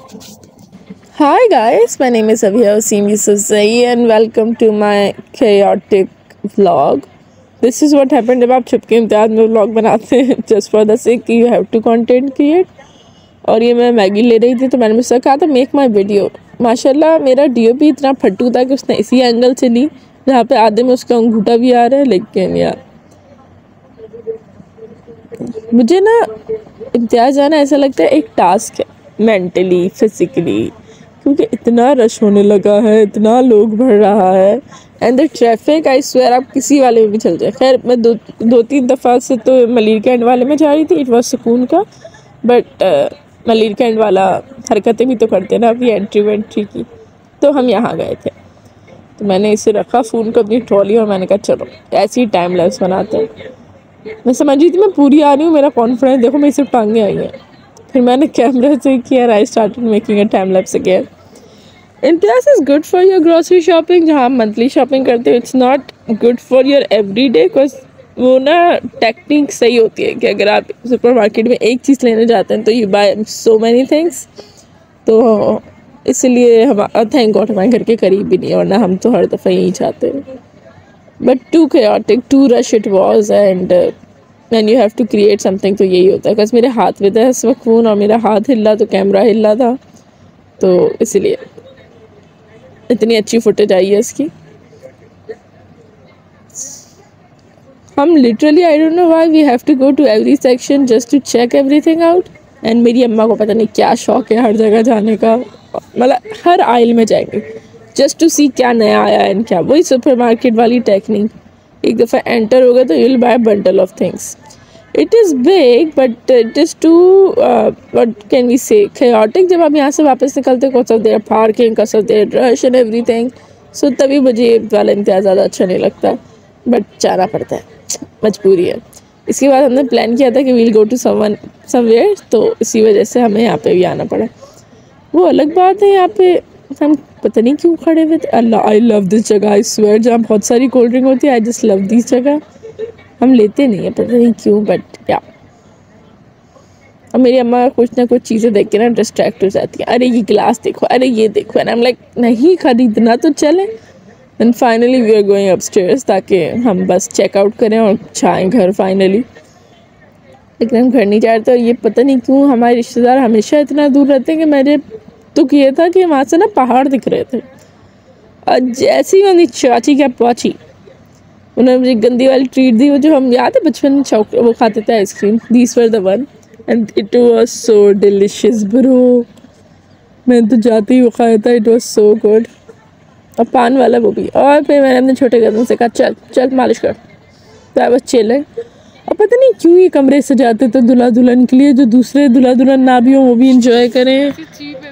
Hi guys, my name is Azaab and welcome to my chaotic vlog. This is what happened जब आप छुपके इम्तियाज़ में vlog बनाते हैं just for the sake कि you have to content create. और ये मैं मैगी ले रही थी तो मैंने मुझसे कहा था मेक माई वीडियो। माशाल्लाह मेरा DOP इतना फट्टू था कि उसने इसी एंगल से ली जहाँ पे आधे में उसका अंगूठा भी आ रहा है। लेकिन यार मुझे ना इम्तियाज़ जाना ऐसा लगता है एक टास्क है, मेंटली फिजिकली, क्योंकि इतना रश होने लगा है, इतना लोग बढ़ रहा है and the traffic I swear आप किसी वाले में भी चल जाए। खैर मैं दो तीन दफ़ा से तो मलिर कैंट वाले में जा रही थी, इट वॉज सुकून का, बट मलिर कैंट वाला हरकतें भी तो करते ना अपनी एंट्री वेंट्री की। तो हम यहाँ गए थे तो मैंने इसे रखा फ़ोन को अपनी ट्रॉली और मैंने कहा चलो ऐसे ही टाइम लैप्स बनाते हैं। मैं समझ रही थी मैं पूरी आ रही हूँ, मेरा कॉन्फिडेंस देखो मेरी सिर्फ टांगें आई हैं। फिर मैंने कैमरा से किया, I started making a time lapse again. IMTIAZ is good for your grocery shopping, जहाँ आप मंथली शॉपिंग करते हो। It's not good for your every day, because वो ना टेक्निक सही होती है कि अगर आप सुपर मार्केट में एक चीज़ लेने जाते हैं तो you buy so many things. तो इसलिए हम थैंक गॉड हमारे घर के करीब भी नहीं है, वरना हम तो हर दफ़ा यही चाहते हैं। But too chaotic, too rush it was and when you have to create something तो यही होता है। बिकॉज मेरे हाथ में था इस वक्त फ़ोन और मेरा हाथ हिला तो कैमरा हिला था, तो इसलिए इतनी अच्छी फुटेज आई है इसकी। हम literally I don't know why we have to go to every section just to check everything out. And मेरी अम्मा को पता नहीं क्या शौक है हर जगह जाने का, मतलब हर आइल में जाएंगे जस्ट टू सी क्या नया आया है एंड क्या। वही सुपर मार्केट वाली टेक्निक, एक दफ़ा एंटर हो गए तो you will buy bundle of things. It is big but it is too what can we say chaotic। जब आप यहाँ से वापस निकलते हो cause there parking, cause there rush and everything, so तभी मुझे वाला इम्तियाज़ ज़्यादा अच्छा नहीं लगता, बट जाना पड़ता है, मजबूरी है। इसके बाद हमने प्लान किया था कि वील गो टू समवेयर, तो इसी वजह से हमें यहाँ पे भी आना पड़ा। वो अलग बात है, यहाँ पे हम पता नहीं क्यों खड़े हुए थे। अल्लाह आई लव दिस जगह, आई स्वेयर जहाँ बहुत सारी कोल्ड ड्रिंक होती है, आई जस्ट लव दिस जगह। हम लेते नहीं हैं पता नहीं क्यों, बट या अब मेरी अम्मा कुछ ना कुछ चीज़ें देख के ना डिस्ट्रैक्ट हो जाती हैं। अरे ये गिलास देखो, अरे ये देखो, एंड आई एम लाइक नहीं खरीदना तो चले। And finally we are going upstairs ताकि हम बस चेकआउट करें और जाएँ घर फाइनली। लेकिन हम घर नहीं जा रहे थे। ये पता नहीं क्यों हमारे रिश्तेदार हमेशा इतना दूर रहते हैं कि मेरे तो ये था कि वहाँ से ना पहाड़ दिख रहे थे, और जैसे ही मेरी चाची क्या पहुँची उन्होंने मुझे गंदी वाली ट्रीट दी, वो जो हम याद है बचपन में वो खाते थे ice cream, these were the one and it was so delicious bro. मैंने तो जाते ही वो खाया था, इट वाज सो गुड। और पान वाला वो भी। और फिर मैंने अपने छोटे कज़न से कहा चल चल मालिश कर, तो आई वाज चिलिंग। और पता नहीं क्यों ये कमरे सजाते थे दुल्हा दुल्हन के लिए, जो दूसरे दुल्हा दुल्हन ना भी हो वो भी इंजॉय करें।